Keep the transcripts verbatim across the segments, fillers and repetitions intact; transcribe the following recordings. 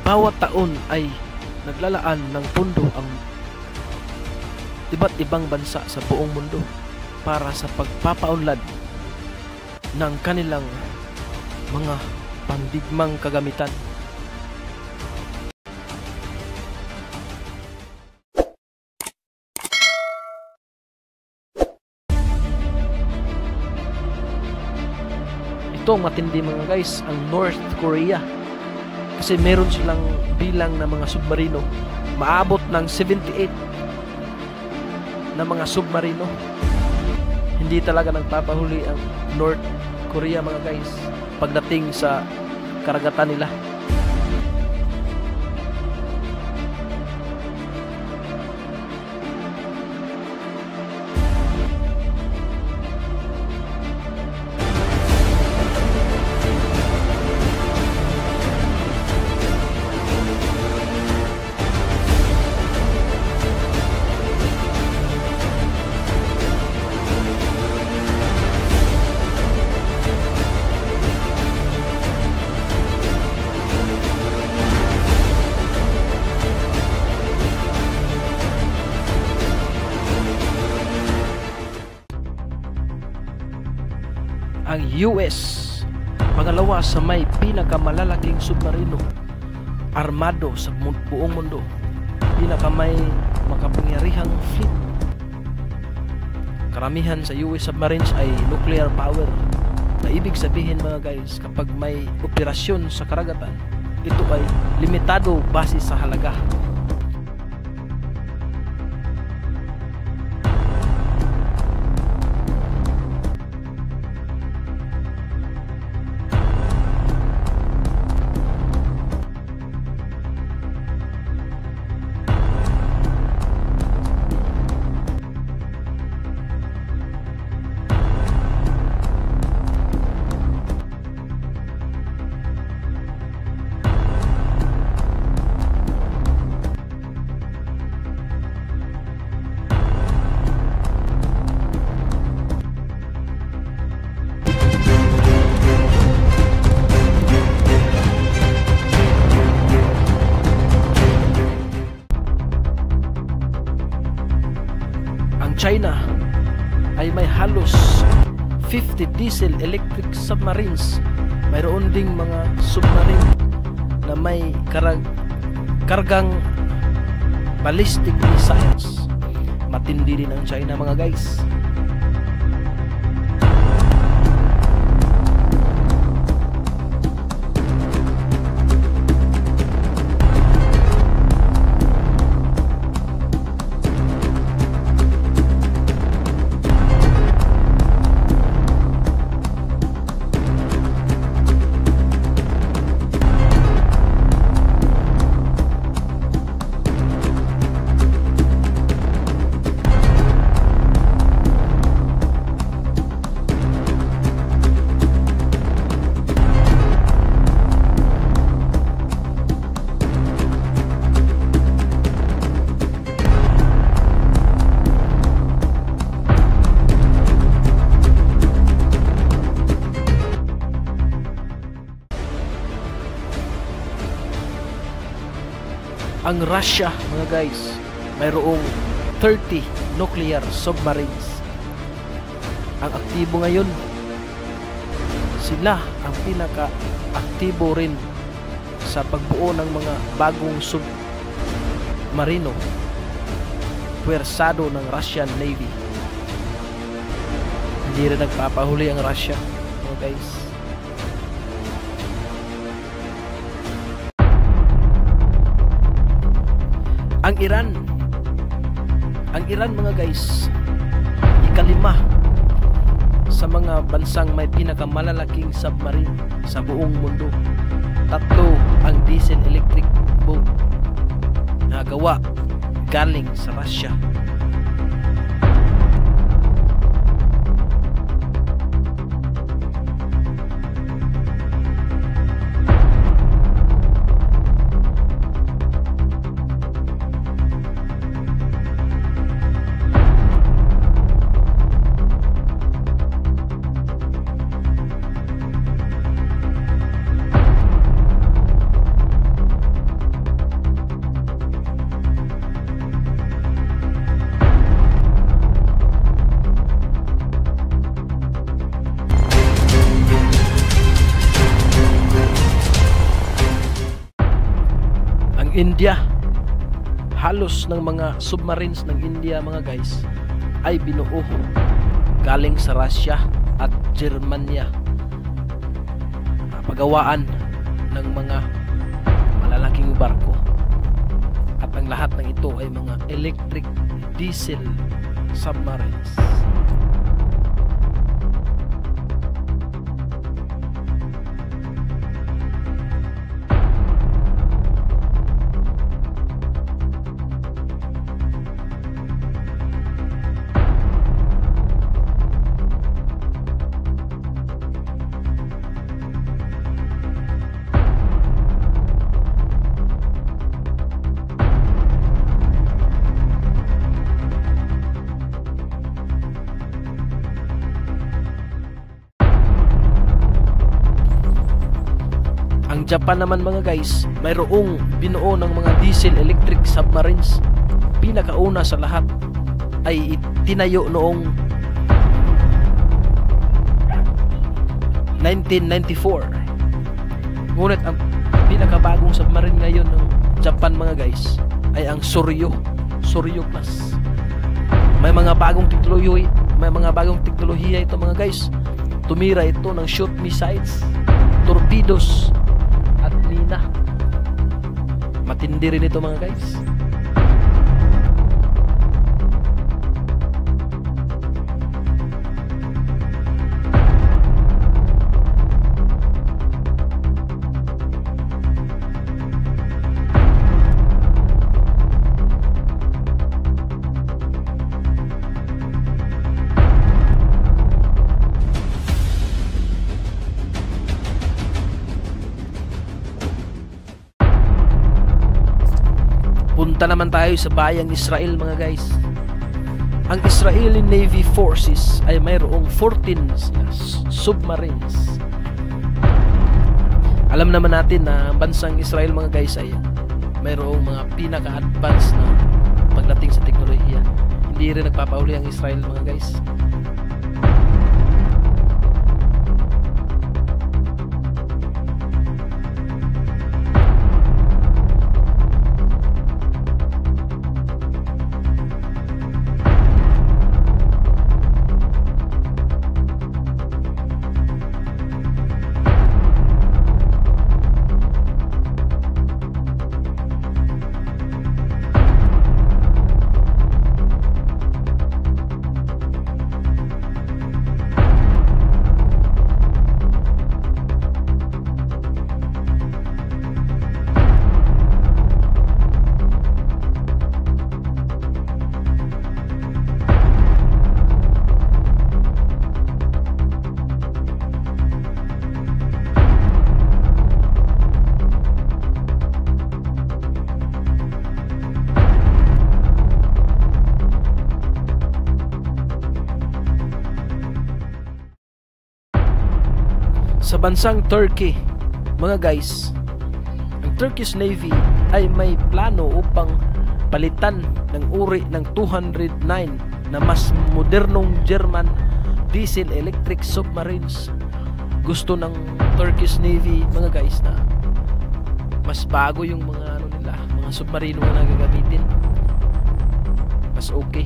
bawat taon ay naglalaan ng pondo ang iba't ibang bansa sa buong mundo para sa pagpapaunlad ng kanilang mga pandigmang kagamitan. Ito ang matindi mga guys, ang North Korea. Kasi meron silang bilang na mga submarino. Maabot ng seventy-eight na mga submarino. Hindi talaga nagpapahuli ang North Korea mga guys pagdating sa karagatan nila. Ang U S pangalawa sa may pinakamalalaking submarino armado sa buong mundo, pinakamay makapangyarihang fleet. Karamihan sa U S submarines ay nuclear power, na ibig sabihin mga guys, kapag may operasyon sa karagatan, ito ay limitado base sa halaga. China ay may halos fifty diesel electric submarines. Mayroon ding mga submarine na may karag kargang ballistic missiles. Matindi din ang China mga guys. Ang Russia mga guys, mayroong thirty nuclear submarines. Ang aktibo ngayon, sila ang pinaka-aktibo rin sa pagbuo ng mga bagong submarino puwersado ng Russian Navy. Hindi rin nagpapahuli ang Russia mga guys. Ang Iran, ang Iran mga guys, ikalima sa mga bansang may pinakamalalaking submarine sa buong mundo. Tatlo ang diesel electric boat na gawa galing sa Russia. India, halos ng mga submarines ng India mga guys ay binuo galing sa Russia at Germania, pagawaan ng mga malalaking barko, at ang lahat ng ito ay mga electric diesel submarines. Japan naman mga guys, mayroong binuo ng mga diesel electric submarines. Pinakauna sa lahat ay itinayo noong nineteen ninety-four. Ngunit ang pinakabagong submarine ngayon ng Japan mga guys ay ang Soryo, Soryo class. May mga bagong teknolohiya, may mga bagong teknolohiya ito mga guys. Tumira ito ng shoot missiles, torpedoes, at mina. Matindi rin ito mga guys. Punta naman tayo sa bayang Israel mga guys. Ang Israeli Navy Forces ay mayroong fourteen submarines. Alam naman natin na ang bansang Israel mga guys ay mayroong mga pinaka-advanced na pagdating sa teknolohiya. Hindi rin nagpapauli ang Israel mga guys. Sa bansang Turkey mga guys, ang Turkish Navy ay may plano upang palitan ng uri ng two hundred nine na mas modernong German diesel electric submarines. Gusto ng Turkish Navy mga guys na mas bago yung mga ano nila, mga submarino na gagamitin. Mas okay.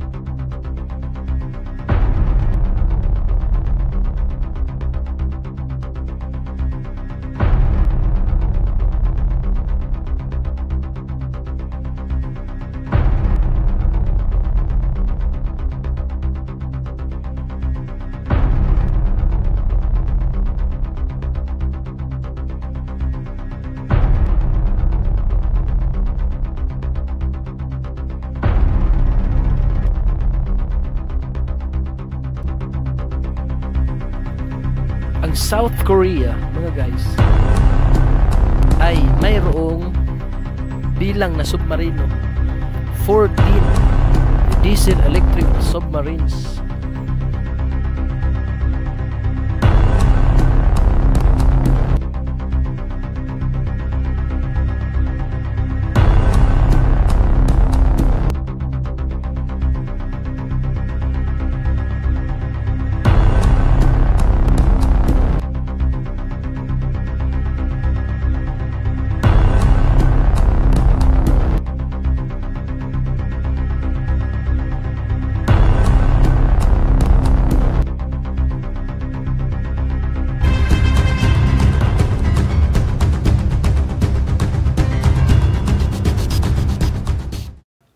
Ang South Korea mga guys ay mayroong bilang na submarino fourteen diesel electric submarines.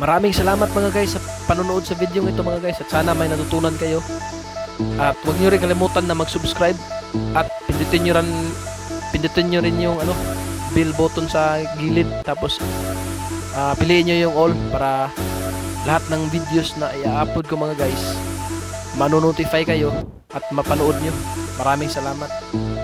Maraming salamat mga guys sa panonood sa video ito mga guys, at sana may natutunan kayo. At huwag niyo rin kalimutan na mag-subscribe at pindutin niyo rin pindutin niyo rin yung ano, bell button sa gilid, tapos uh, piliin niyo yung all para lahat ng videos na i-upload ko mga guys, mano-notify kayo at mapanood niyo. Maraming salamat.